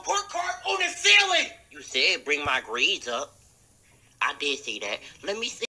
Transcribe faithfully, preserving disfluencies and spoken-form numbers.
report card on the ceiling. You said bring my grades up. I did see that. Let me see.